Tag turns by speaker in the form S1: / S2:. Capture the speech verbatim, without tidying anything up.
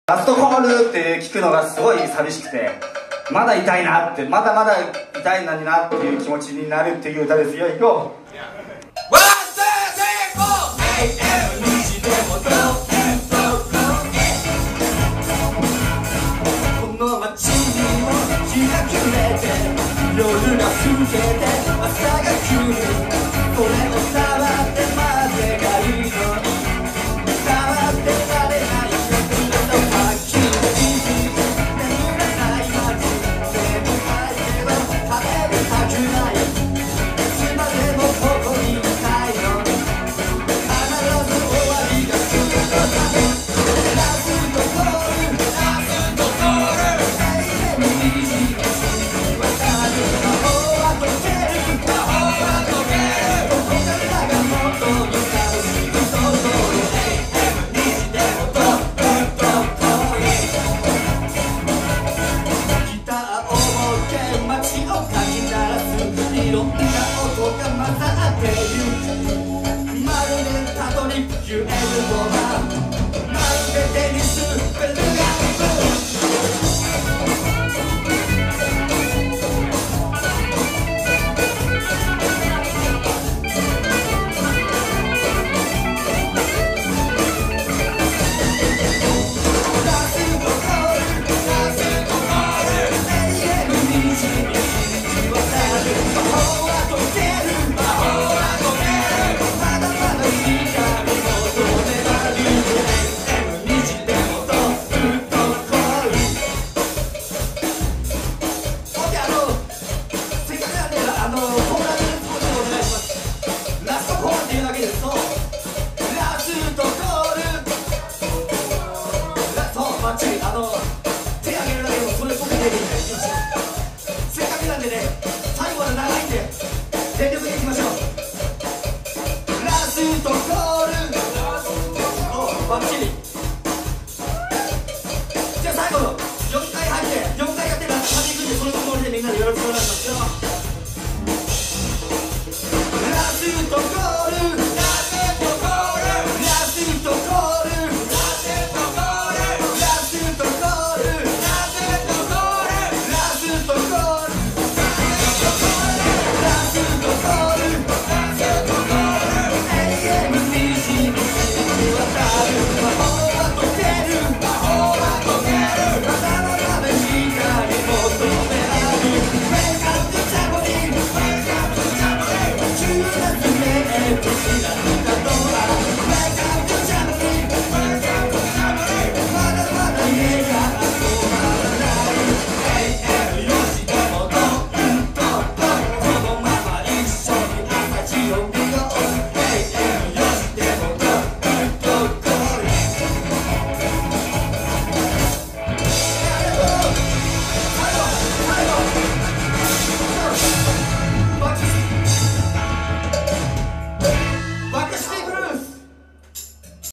S1: ラストコールって聞くのがすごい寂しくて、まだ痛いなって、まだまだ痛いのになっていう気持ちになるっていう歌ですよ。いこう。この街にも日が暮れて夜が更けて